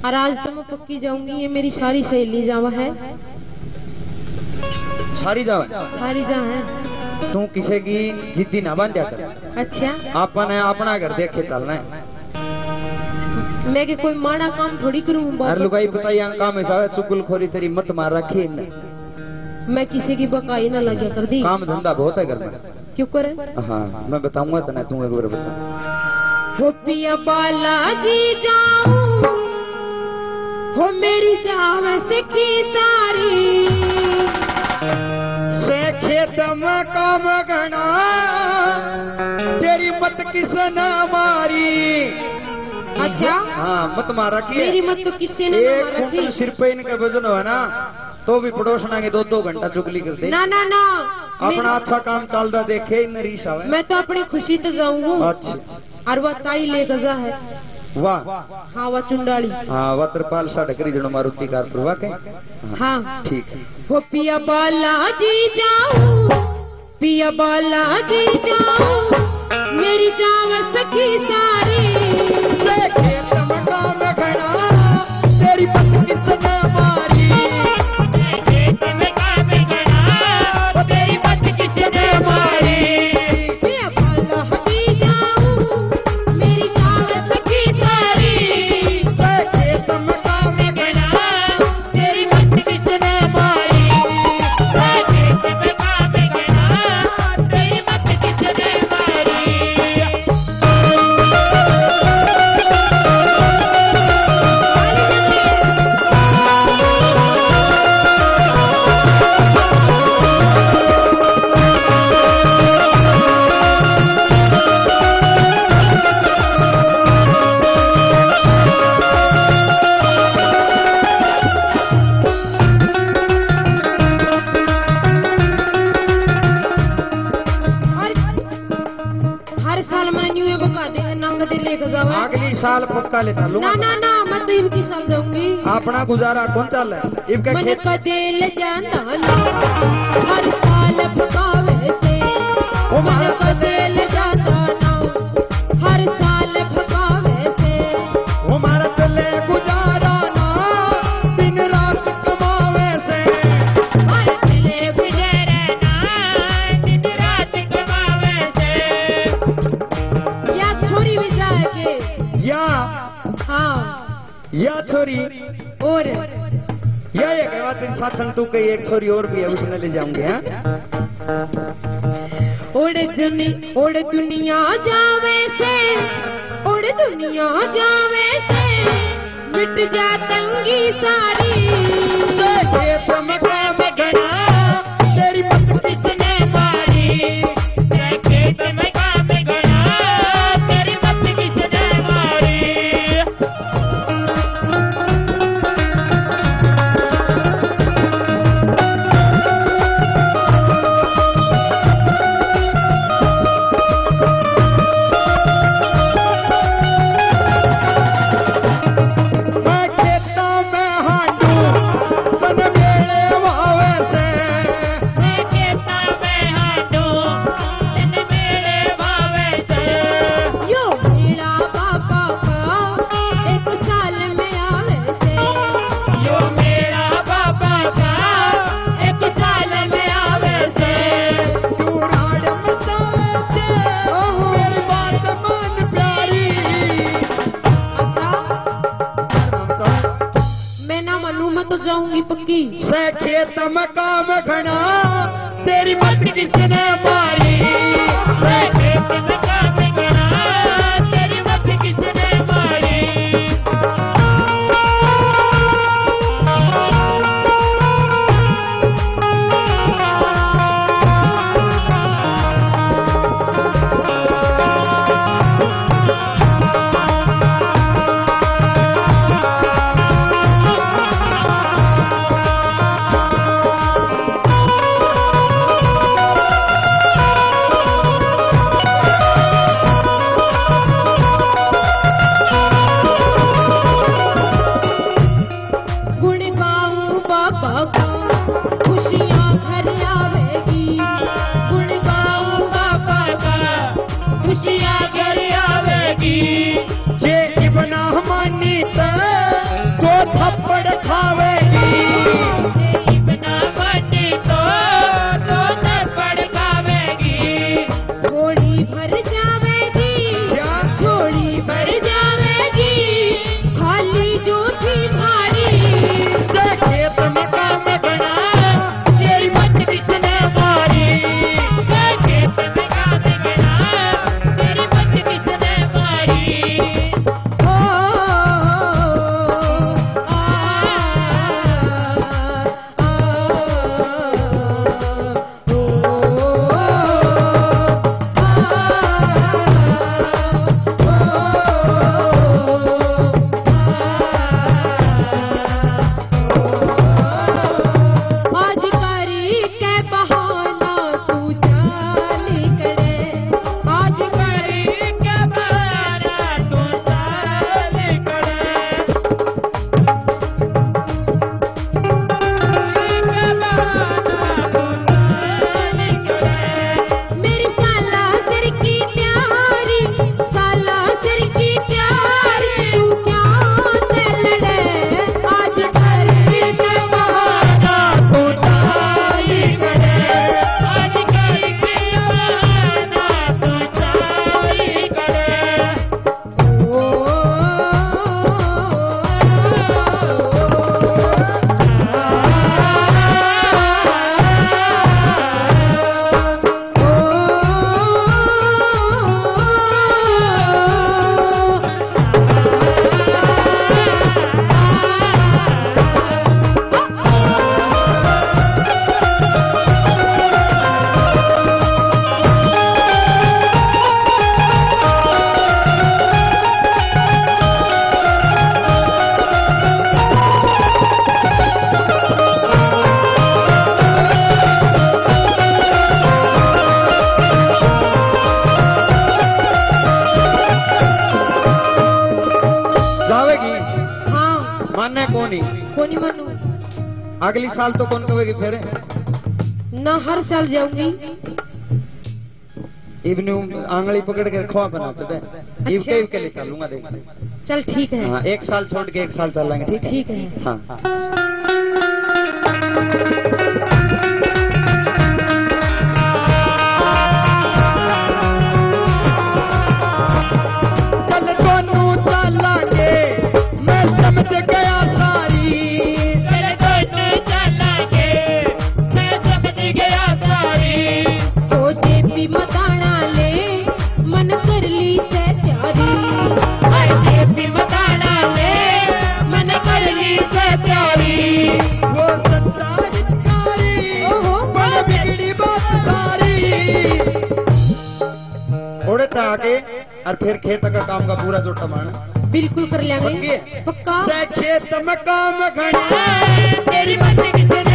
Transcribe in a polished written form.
और आज तो मैं पक्की जाऊंगी, ये मेरी सारी सहेली जावा है। सारी जावा? सारी जा है। तू किसी की जिद्दी ना बन जा कर। अच्छा, आपने अपना घर देखे चलना है। मैं के कोई माड़ा काम थोड़ी करूं। अरे लुगाई बताई काम ऐसा चुगलखोरी तेरी मत मार रखी। मैं किसी की बकाई ना लगे कर दी। काम धंधा बहुत है घर में। क्यों करे? हाँ मैं बताऊंगा तना, तू एक बार बता। हो पिया बालाजी जाऊं, हो मेरी जाव सखी सारी, से खेत में काम घना तेरी मत किसने मारी। अच्छा हाँ मत मार रखी। मेरी मत तो किसी ने एक मार रखी। सिर पे इनका वजन है ना, तो भी पड़ोसना के 2-2 घंटा चुगली करते। ना ना ना, अपना अच्छा काम चल रहा देखे नरीश आवे। मैं तो अपनी खुशी तो जाऊंगा। अच्छा और वह ताई ले गजा है। वाह। हाँ वह चुंडाली। हाँ वह त्रिपाल सा ढकरी जनो मारुति कार प्रवा के। हाँ ठीक है। हो पिया बालाजी जाऊं, पिया बालाजी जाऊं, मेरी जाव सखी सारी, खेत में काम घना तेरी मत किसने मारी। खेत में काम घना तेरी मत किसने मारी। पिया बालाजी जाऊं, मेरी जाव सखी सारी, खेत में काम घना तेरी मत किसने मारी। खेत में काम घना तेरी मत किसने मारी। हर साल मैं न्यू ईयर बका दे ना कदे लेके जावा। अगली साल पक्का लेता लूंगा। ना ना ना, मैं तो इनकी साल जाऊंगी। अपना गुजारा कौन चल है इनका मन खेत। कदे ले जाना ना, हर साल भगावे से। मन कदे ले जाना ना, हर साल भगावे से। हमारा चले गुजारा ना दिन रात कमावे से। हर चले गुजरे ना, दिन रात कमावे से। या छोरी भी जाएगे। या हाँ छोरी और या ये कहवा तेरी साथन तू कही एक छोरी और भी है उसने ले जाऊंगे। हाँ उड़ दुनिया जावे से, उड़ दुनिया जावे से, मिट जा तंगी सारी। खेत में काम घना तेरी मत किसने मारी। खेत में काम घना तेरी मत किसने मारी। मैं खेतों में हांडू मन मेले वावे से। मैं खेतों में हांडू मन मेले वावे से। यो मेरा पापा का एक साल में आवे से। यो मेरा बाबा का एक साल में आवे से। तू राड मचावे से। ओहो। मेरी बात मान प्यारी। अच्छा मैं ना मनू, मैं तो जाऊंगी पक्की। से खेत में काम घना तेरी मत किसने मारी। से खेत में काम घना तेरी मत किसने मारी। खावेगी। बिना बची तो थप्पड़ खावेगी। थोड़ी भर जावेगी, थोड़ी भर जावेगी, खाली जूठी मारी। से खेत में काम घना तेरी मत किसने मारी। खेत में काम घना तेरी मत किसने मारी। ओ आज करी के बहाना तू जान करे, आज करी क्या बहाना तू चाल करे। क्या बहाना तू चाल करे। मेरी साला सिर की प्यारी, साला सिर की प्यारी, तू क्या से लड़े। आज करी के बहाना तू डाली करे। आज कई के बहाना तू चाल करे। जावेगी हाँ माने कोनी। कोनी मानू अगली साल तो कौन कहेगी फिर। ना, हर साल जाऊंगी। इवनी आंगली पकड़ के खवा बनाते थे। इव के लिए चलूंगा देख। चल ठीक है। हाँ, एक साल छोड़ के एक साल चलेंगे। ठीक है ठीक है। हाँ। चल दोनों चलेंगे मैं समझ गया सारी। तेरे दोनों चलेंगे मैं समझ गया सारी। तो जेपी मताना ले मन कर ली से प्यारी। हाय भी बताना ले मन कर ली से प्यारी। वो सच्चा हितकारी ओहो। बड़ बिगड़ी बात सारी। थोड़े तक आके और फिर खेत का काम का पूरा जोटा माना। बिल्कुल कर पक्की लेंगे, है? पक्का। से खेत में काम घना तेरी मत किसने